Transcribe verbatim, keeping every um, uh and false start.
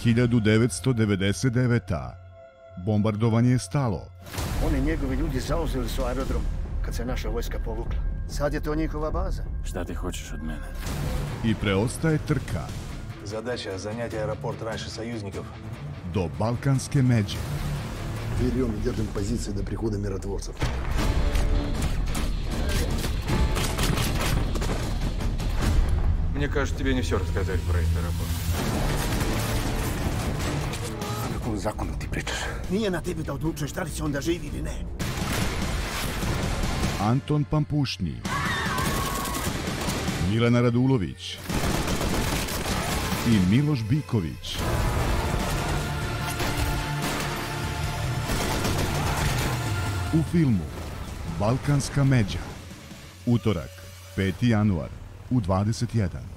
hiljadu devetsto devedeset deveta. Bombardovanje je stalo. Oni njegovi ljudi zauzeli su aerodrom kad se naša vojska povukla. Sad je to njihova baza. Šta ti hoćeš od mene? I preostaje trka. Задача занять аэропорт раньше союзников. Do balkanske međe. Берем и держим позиции до прихода миротворцев. Мне кажется, тебе не все рассказали про этот аэропорт. O kakvom zakonu ti pričaš? Nije na tebi da odlučuješ da li će onda živi ili ne. Anton Pampušnji, Milena Radulović i Miloš Biković. U filmu Balkanska međa. Utorak, peti januar u dvadeset jedan.